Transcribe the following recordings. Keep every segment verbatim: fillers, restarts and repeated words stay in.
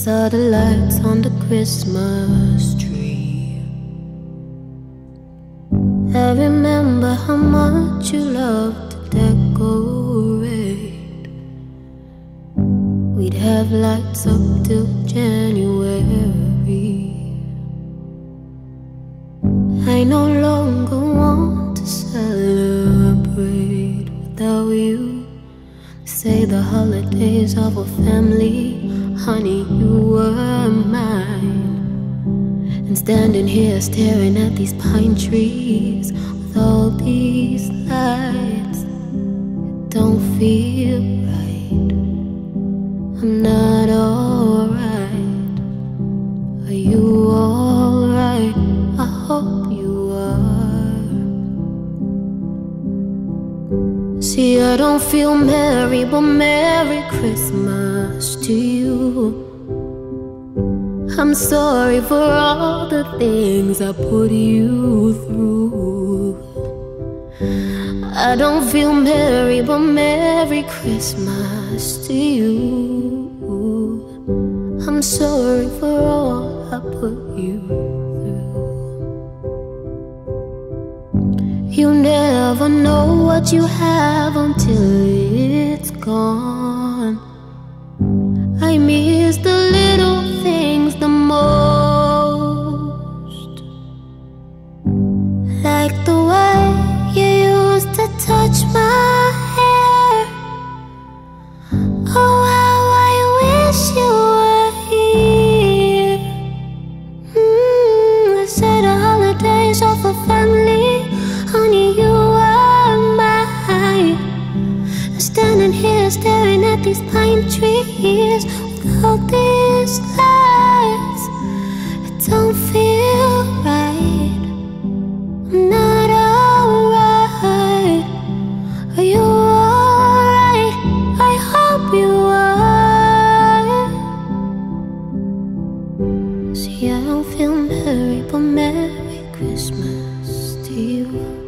saw the lights on the Christmas tree. I remember how much you loved to decorate. We'd have lights up till January. I no longer want to celebrate without you. Say the holidays of a family, honey, you were mine. And standing here staring at these pine trees with all these lights, it don't feel right. I'm not alright. Are you alright? I hope you are. See, I don't feel merry, but Merry Christmas to you. I'm sorry for all the things I put you through. I don't feel merry, but Merry Christmas to you. I'm sorry for all I put you through. You never know what you have until it's gone. I miss the little things the most, like the way you used to touch my hair. Oh, how I wish you were here. mm, I said the holidays of a family, honey, you are mine. Standing here staring at these pine trees with all these lights, it don't feel right. I'm not alright. Are you alright? I hope you are. See, I don't feel merry, but Merry Christmas to you.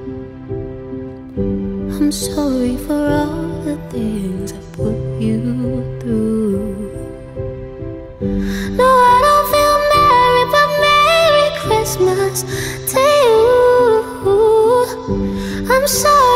I'm sorry for all the things I put you through. No, I don't feel merry, but Merry Christmas to you. I'm sorry.